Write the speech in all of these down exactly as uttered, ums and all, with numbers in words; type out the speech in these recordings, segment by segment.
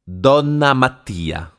Donna Mattia.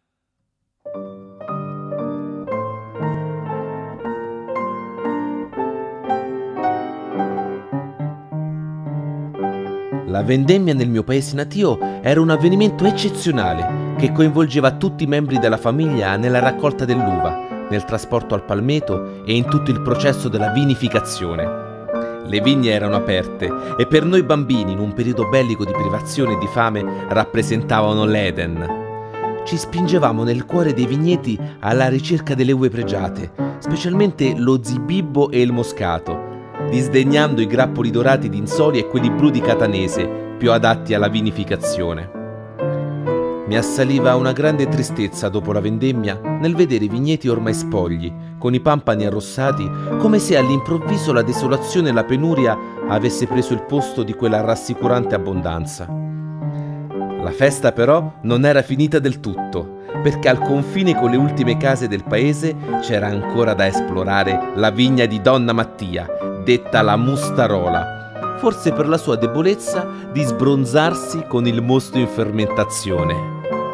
La vendemmia nel mio paese natio era un avvenimento eccezionale che coinvolgeva tutti i membri della famiglia nella raccolta dell'uva, nel trasporto al palmeto e in tutto il processo della vinificazione. Le vigne erano aperte e per noi bambini, in un periodo bellico di privazione e di fame, rappresentavano l'Eden. Ci spingevamo nel cuore dei vigneti alla ricerca delle uve pregiate, specialmente lo zibibbo e il moscato, disdegnando i grappoli dorati di Insoli e quelli blu di Catanese, più adatti alla vinificazione. Mi assaliva una grande tristezza dopo la vendemmia nel vedere i vigneti ormai spogli, con i pampani arrossati, come se all'improvviso la desolazione e la penuria avesse preso il posto di quella rassicurante abbondanza. La festa però non era finita del tutto, perché al confine con le ultime case del paese c'era ancora da esplorare la vigna di Donna Mattia, detta la Mustarola, forse per la sua debolezza di sbronzarsi con il mosto in fermentazione.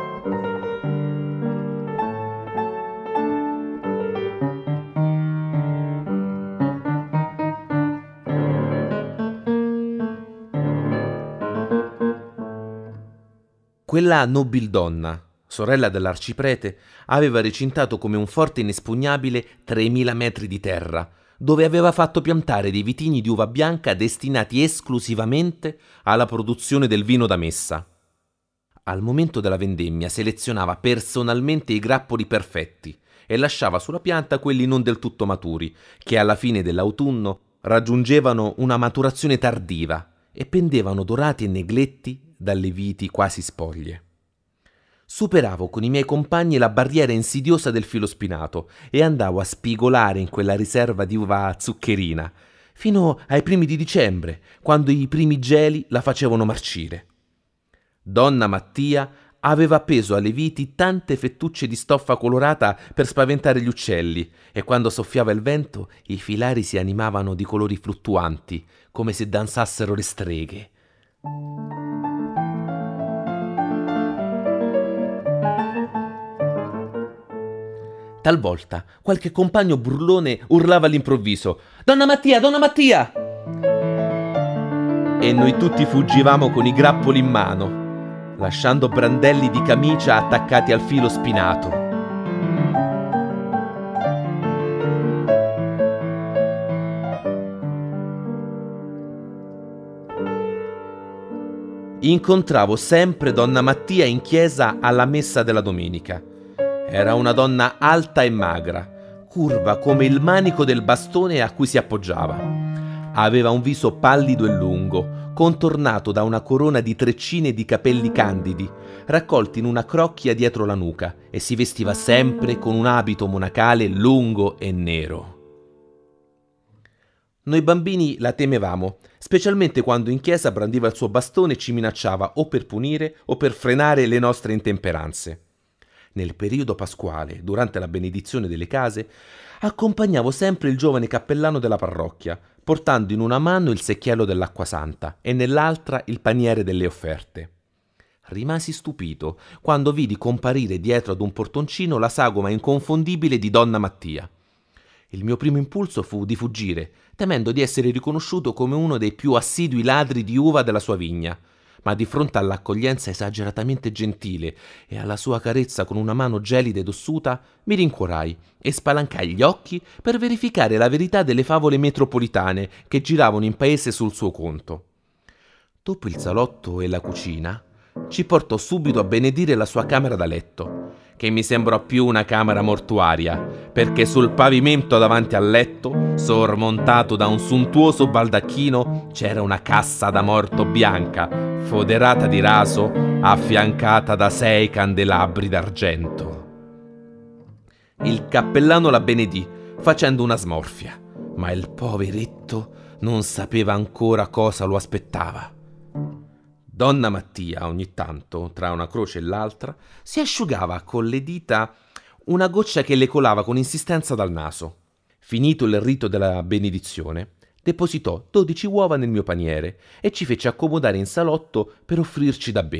Quella nobildonna, sorella dell'arciprete, aveva recintato come un forte inespugnabile tremila metri di terra, dove aveva fatto piantare dei vitigni di uva bianca destinati esclusivamente alla produzione del vino da messa. Al momento della vendemmia selezionava personalmente i grappoli perfetti e lasciava sulla pianta quelli non del tutto maturi, che alla fine dell'autunno raggiungevano una maturazione tardiva e pendevano dorati e negletti dalle viti quasi spoglie. Superavo con i miei compagni la barriera insidiosa del filo spinato e andavo a spigolare in quella riserva di uva zuccherina, fino ai primi di dicembre, quando i primi geli la facevano marcire. Donna Mattia aveva appeso alle viti tante fettucce di stoffa colorata per spaventare gli uccelli, e quando soffiava il vento i filari si animavano di colori fluttuanti, come se danzassero le streghe. Talvolta qualche compagno burlone urlava all'improvviso: «Donna Mattia, Donna Mattia!» E noi tutti fuggivamo con i grappoli in mano, lasciando brandelli di camicia attaccati al filo spinato. Incontravo sempre Donna Mattia in chiesa alla messa della domenica. Era una donna alta e magra, curva come il manico del bastone a cui si appoggiava. Aveva un viso pallido e lungo, contornato da una corona di treccine di capelli candidi, raccolti in una crocchia dietro la nuca, e si vestiva sempre con un abito monacale lungo e nero. Noi bambini la temevamo, specialmente quando in chiesa brandiva il suo bastone e ci minacciava o per punire o per frenare le nostre intemperanze. Nel periodo pasquale, durante la benedizione delle case, accompagnavo sempre il giovane cappellano della parrocchia, portando in una mano il secchiello dell'acqua santa e nell'altra il paniere delle offerte. Rimasi stupito quando vidi comparire dietro ad un portoncino la sagoma inconfondibile di Donna Mattia. Il mio primo impulso fu di fuggire, temendo di essere riconosciuto come uno dei più assidui ladri di uva della sua vigna. Ma di fronte all'accoglienza esageratamente gentile e alla sua carezza con una mano gelida ed ossuta, mi rincuorai e spalancai gli occhi per verificare la verità delle favole metropolitane che giravano in paese sul suo conto. Dopo il salotto e la cucina, ci portò subito a benedire la sua camera da letto, che mi sembrò più una camera mortuaria, perché sul pavimento davanti al letto, sormontato da un suntuoso baldacchino, c'era una cassa da morto bianca, foderata di raso, affiancata da sei candelabri d'argento. Il cappellano la benedì, facendo una smorfia, ma il poveretto non sapeva ancora cosa lo aspettava. Donna Mattia, ogni tanto, tra una croce e l'altra, si asciugava con le dita una goccia che le colava con insistenza dal naso. Finito il rito della benedizione, depositò dodici uova nel mio paniere e ci fece accomodare in salotto per offrirci da bere.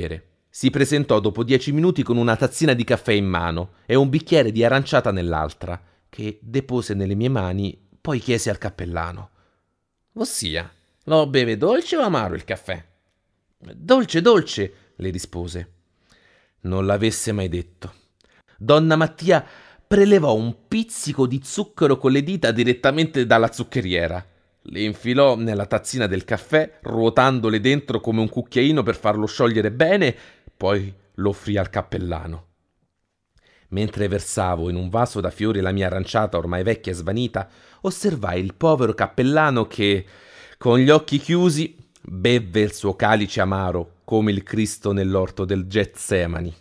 Si presentò dopo dieci minuti con una tazzina di caffè in mano e un bicchiere di aranciata nell'altra, che depose nelle mie mani, poi chiese al cappellano: «Ossia, lo beve dolce o amaro il caffè?» «Dolce, dolce», le rispose. Non l'avesse mai detto. Donna Mattia prelevò un pizzico di zucchero con le dita direttamente dalla zuccheriera. Le infilò nella tazzina del caffè, ruotandole dentro come un cucchiaino per farlo sciogliere bene, poi lo offrì al cappellano. Mentre versavo in un vaso da fiori la mia aranciata ormai vecchia e svanita, osservai il povero cappellano che, con gli occhi chiusi, bevve il suo calice amaro come il Cristo nell'orto del Getsemani.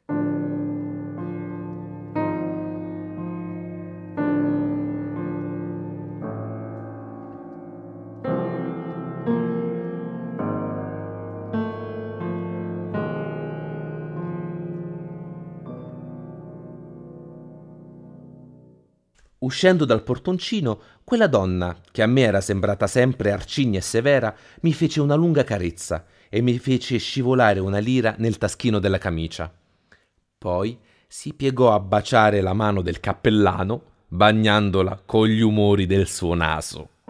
Uscendo dal portoncino, quella donna, che a me era sembrata sempre arcigna e severa, mi fece una lunga carezza e mi fece scivolare una lira nel taschino della camicia. Poi si piegò a baciare la mano del cappellano, bagnandola con gli umori del suo naso.